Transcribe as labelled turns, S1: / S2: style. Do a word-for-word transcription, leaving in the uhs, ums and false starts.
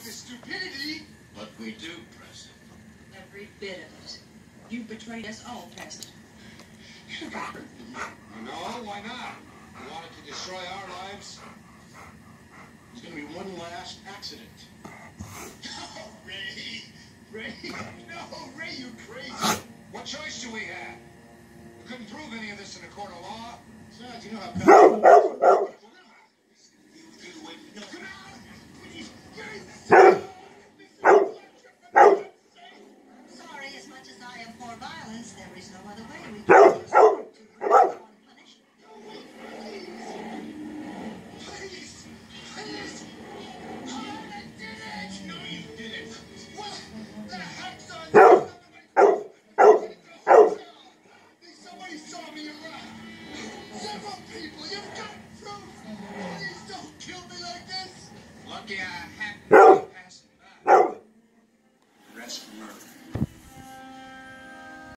S1: the stupidity.
S2: But we do, President.
S3: Every bit of it. You betrayed us all, President.
S1: No, why not? You wanted to destroy our lives?
S2: There's going to be one last accident.
S1: No, Ray. Ray. No, Ray, you crazy. What choice do we have? We couldn't prove any of this in a court of law.
S2: Besides, you know how powerful...
S1: No, come on. Please.
S3: Sorry, as much as I am for violence, there is no other way we can resort to punishment.
S1: Please. Please. Oh, I did it. No, you didn't. What the heck's on you? Somebody saw me around. Several people. You've got proof. Please don't kill me like this.
S2: Lucky I happened to be passing by. Arrest for murder.